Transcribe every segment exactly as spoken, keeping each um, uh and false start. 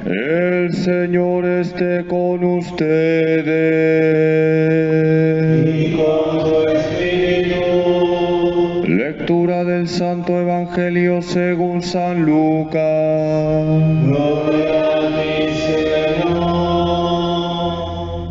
El Señor esté con ustedes. Y con tu espíritu. Lectura del Santo Evangelio según San Lucas. Gloria a ti, Señor.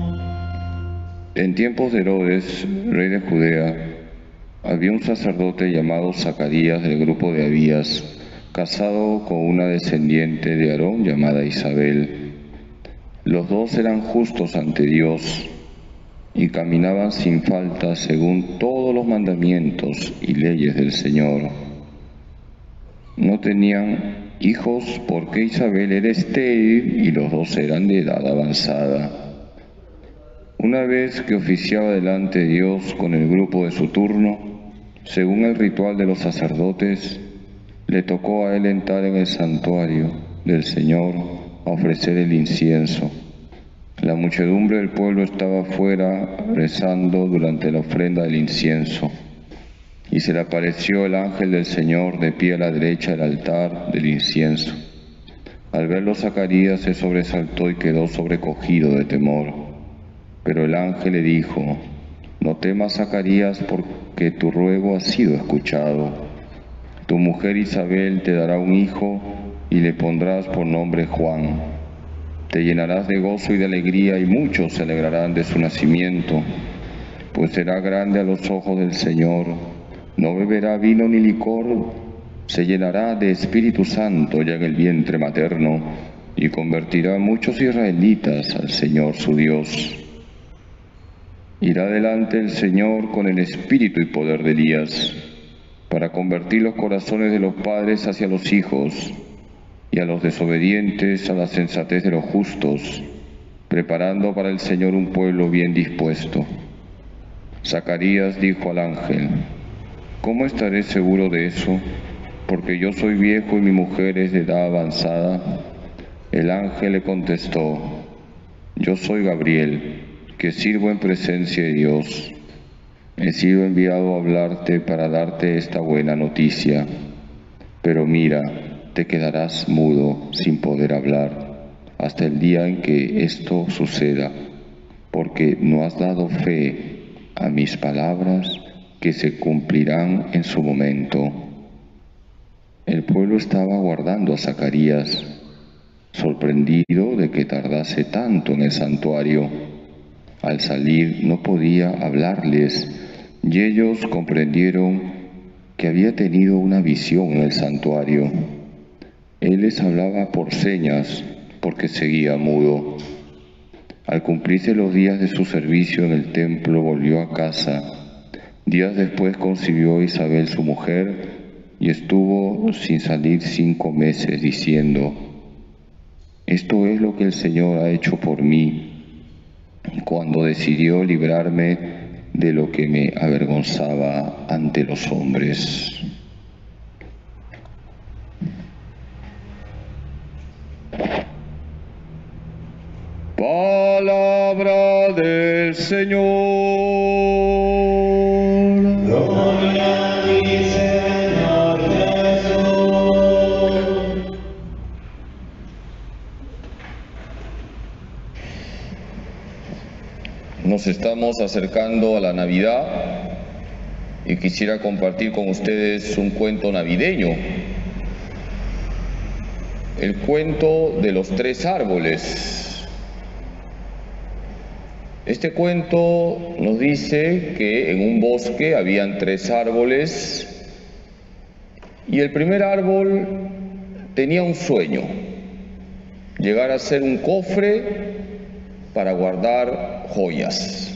En tiempos de Herodes, rey de Judea, había un sacerdote llamado Zacarías del grupo de Abías, casado con una descendiente de Aarón llamada Isabel. Los dos eran justos ante Dios y caminaban sin falta según todos los mandamientos y leyes del Señor. No tenían hijos porque Isabel era estéril y los dos eran de edad avanzada. Una vez que oficiaba delante de Dios con el grupo de su turno, según el ritual de los sacerdotes, le tocó a él entrar en el santuario del Señor a ofrecer el incienso. La muchedumbre del pueblo estaba afuera rezando durante la ofrenda del incienso, y se le apareció el ángel del Señor de pie a la derecha del altar del incienso. Al verlo, Zacarías se sobresaltó y quedó sobrecogido de temor. Pero el ángel le dijo: no temas, Zacarías, porque tu ruego ha sido escuchado. Tu mujer Isabel te dará un hijo y le pondrás por nombre Juan. Te llenarás de gozo y de alegría, y muchos se alegrarán de su nacimiento, pues será grande a los ojos del Señor. No beberá vino ni licor, se llenará de Espíritu Santo ya en el vientre materno, y convertirá a muchos israelitas al Señor su Dios. Irá delante el Señor con el espíritu y poder de Elías, para convertir los corazones de los padres hacia los hijos, y a los desobedientes a la sensatez de los justos, preparando para el Señor un pueblo bien dispuesto. Zacarías dijo al ángel: ¿cómo estaré seguro de eso? Porque yo soy viejo y mi mujer es de edad avanzada. El ángel le contestó: yo soy Gabriel, que sirvo en presencia de Dios. He sido enviado a hablarte para darte esta buena noticia. Pero mira, te quedarás mudo sin poder hablar hasta el día en que esto suceda, porque no has dado fe a mis palabras que se cumplirán en su momento. El pueblo estaba aguardando a Zacarías, sorprendido de que tardase tanto en el santuario. Al salir no podía hablarles, y ellos comprendieron que había tenido una visión en el santuario. Él les hablaba por señas, porque seguía mudo. Al cumplirse los días de su servicio en el templo, volvió a casa. Días después concibió Isabel su mujer, y estuvo sin salir cinco meses, diciendo: esto es lo que el Señor ha hecho por mí, cuando decidió librarme de lo que me avergonzaba ante los hombres. Palabra del Señor. Gloria a ti, Señor Jesús. Nos estamos acercando a la Navidad y quisiera compartir con ustedes un cuento navideño. El cuento de los tres árboles. Este cuento nos dice que en un bosque habían tres árboles y el primer árbol tenía un sueño: llegar a ser un cofre para guardar joyas.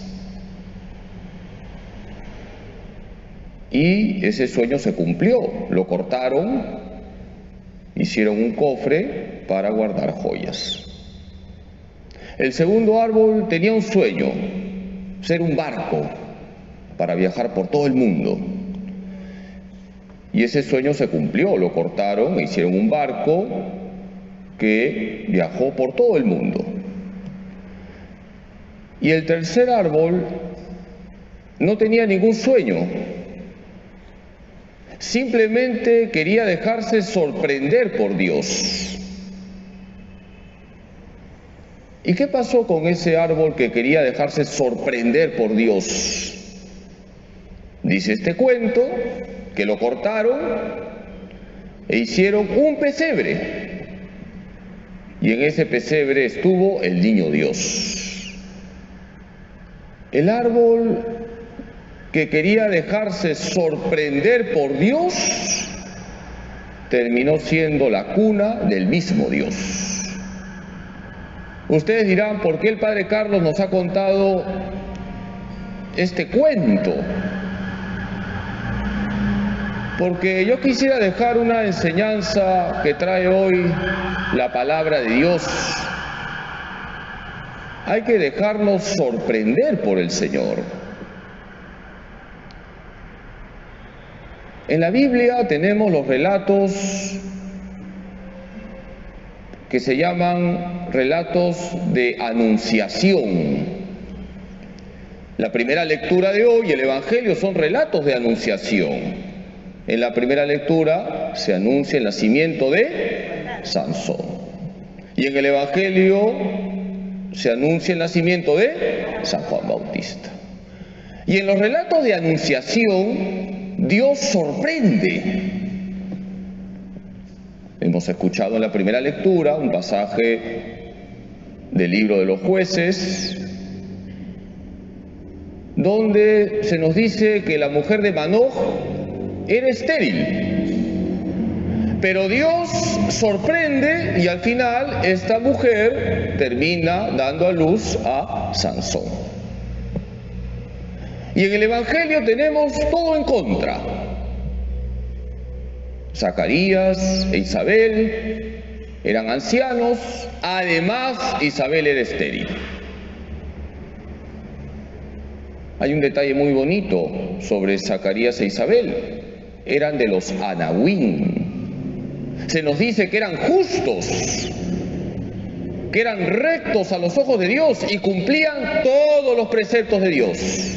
Y ese sueño se cumplió. Lo cortaron, hicieron un cofre para guardar joyas. El segundo árbol tenía un sueño: ser un barco para viajar por todo el mundo. Y ese sueño se cumplió. Lo cortaron, hicieron un barco que viajó por todo el mundo. Y el tercer árbol no tenía ningún sueño, simplemente quería dejarse sorprender por Dios. ¿Y qué pasó con ese árbol que quería dejarse sorprender por Dios? Dice este cuento que lo cortaron e hicieron un pesebre. Y en ese pesebre estuvo el niño Dios. El árbol que quería dejarse sorprender por Dios terminó siendo la cuna del mismo Dios. Ustedes dirán, ¿por qué el Padre Carlos nos ha contado este cuento? Porque yo quisiera dejar una enseñanza que trae hoy la palabra de Dios. Hay que dejarnos sorprender por el Señor. En la Biblia tenemos los relatos que se llaman relatos de anunciación. La primera lectura de hoy, el Evangelio, son relatos de anunciación. En la primera lectura se anuncia el nacimiento de Sansón. Y en el Evangelio se anuncia el nacimiento de San Juan Bautista. Y en los relatos de anunciación, Dios sorprende. Hemos escuchado en la primera lectura un pasaje del libro de los Jueces, donde se nos dice que la mujer de Manoj era estéril. Pero Dios sorprende y al final esta mujer termina dando a luz a Sansón. Y en el Evangelio tenemos todo en contra. Zacarías e Isabel eran ancianos, además Isabel era estéril. Hay un detalle muy bonito sobre Zacarías e Isabel. Eran de los Anahuín. Se nos dice que eran justos, que eran rectos a los ojos de Dios y cumplían todos los preceptos de Dios.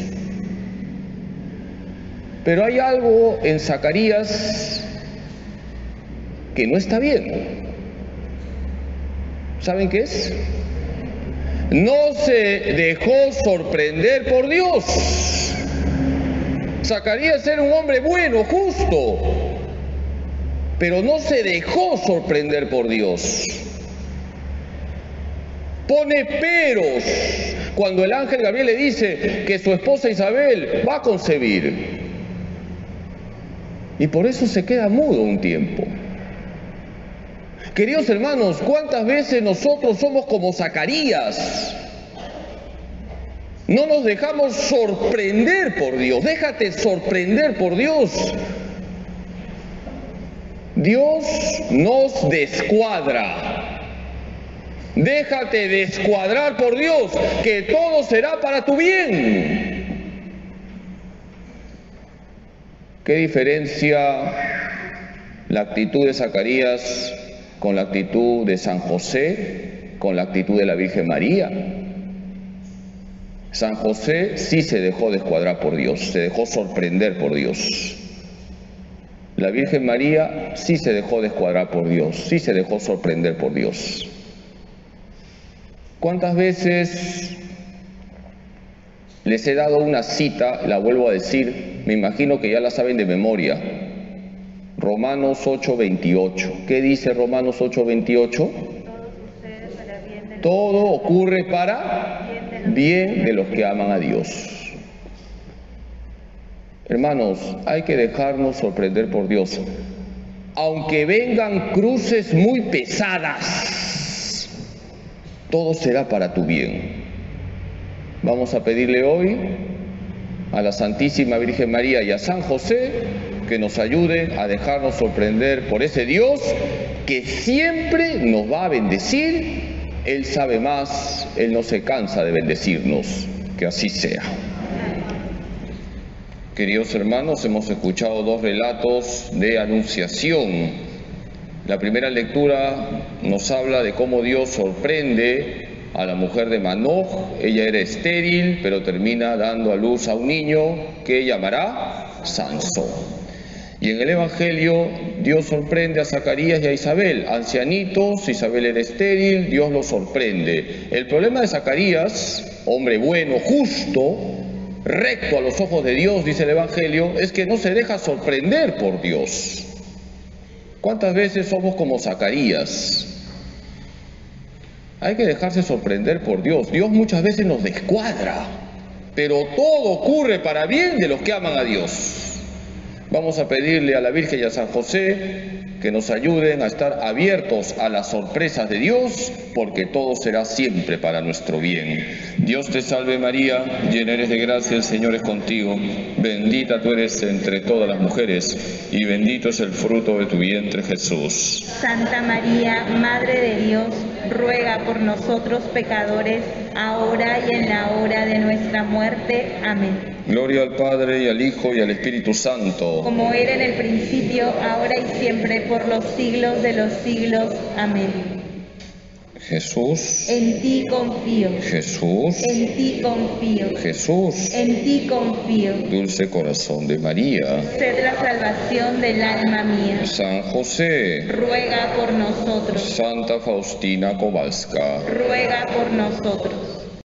Pero hay algo en Zacarías que no está bien. ¿Saben qué es? No se dejó sorprender por Dios. Zacarías era un hombre bueno, justo, pero no se dejó sorprender por Dios. Pone peros cuando el ángel Gabriel le dice que su esposa Isabel va a concebir. Y por eso se queda mudo un tiempo. Queridos hermanos, ¿cuántas veces nosotros somos como Zacarías? No nos dejamos sorprender por Dios. Déjate sorprender por Dios. Dios nos descuadra. Déjate descuadrar por Dios, que todo será para tu bien. ¿Qué diferencia la actitud de Zacarías con la actitud de San José, con la actitud de la Virgen María? San José sí se dejó descuadrar por Dios, se dejó sorprender por Dios. La Virgen María sí se dejó descuadrar por Dios, sí se dejó sorprender por Dios. ¿Cuántas veces les he dado una cita, la vuelvo a decir, me imagino que ya la saben de memoria? Romanos ocho veintiocho. ¿Qué dice Romanos ocho veintiocho? Todo ocurre para bien de los que aman a Dios. Hermanos, hay que dejarnos sorprender por Dios. Aunque vengan cruces muy pesadas, todo será para tu bien. Vamos a pedirle hoy a la Santísima Virgen María y a San José que nos ayude a dejarnos sorprender por ese Dios que siempre nos va a bendecir. Él sabe más, Él no se cansa de bendecirnos. Que así sea. Queridos hermanos, hemos escuchado dos relatos de anunciación. La primera lectura nos habla de cómo Dios sorprende a la mujer de Manoj. Ella era estéril, pero termina dando a luz a un niño que llamará Sansón. Y en el Evangelio Dios sorprende a Zacarías y a Isabel, ancianitos, Isabel era estéril, Dios los sorprende. El problema de Zacarías, hombre bueno, justo, recto a los ojos de Dios, dice el Evangelio, es que no se deja sorprender por Dios. ¿Cuántas veces somos como Zacarías? Hay que dejarse sorprender por Dios. Dios muchas veces nos descuadra, pero todo ocurre para bien de los que aman a Dios. Vamos a pedirle a la Virgen y a San José que nos ayuden a estar abiertos a las sorpresas de Dios, porque todo será siempre para nuestro bien. Dios te salve María, llena eres de gracia, el Señor es contigo. Bendita tú eres entre todas las mujeres, y bendito es el fruto de tu vientre, Jesús. Santa María, Madre de Dios, ruega por nosotros pecadores, ahora y en la hora de nuestra muerte. Amén. Gloria al Padre, y al Hijo, y al Espíritu Santo. Como era en el principio, ahora y siempre, por los siglos de los siglos. Amén. Jesús, En ti confío. Jesús, En ti confío. Jesús, En ti confío. dulce corazón de María. Sed la salvación del alma mía. San José, Ruega por nosotros. Santa Faustina Kowalska, Ruega por nosotros.